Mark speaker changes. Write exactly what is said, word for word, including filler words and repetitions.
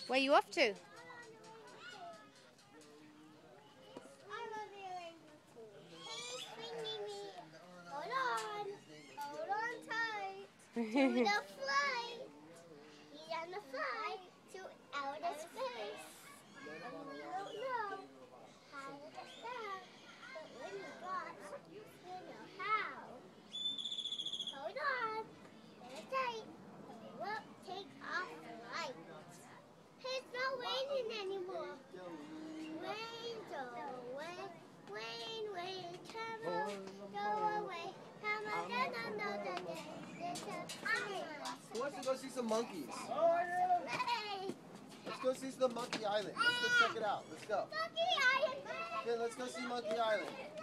Speaker 1: Where are you off to?
Speaker 2: Hold on. Hold on tight. To the flight. He's on the flight to outer space. And we don't know how to stop. But when he drops, we'll know how. Hold on. Very tight. And we won't take off the light. It's not raining anymore. Rain, go away. Rain, rain, come on. Go away. Come on, no, no, no, no, no.
Speaker 3: Who wants to go see some monkeys?
Speaker 2: Hey!
Speaker 3: Let's go see the Monkey Island. Let's go check it out. Let's go.
Speaker 2: Monkey Island!
Speaker 3: Okay, let's go see Monkey Island.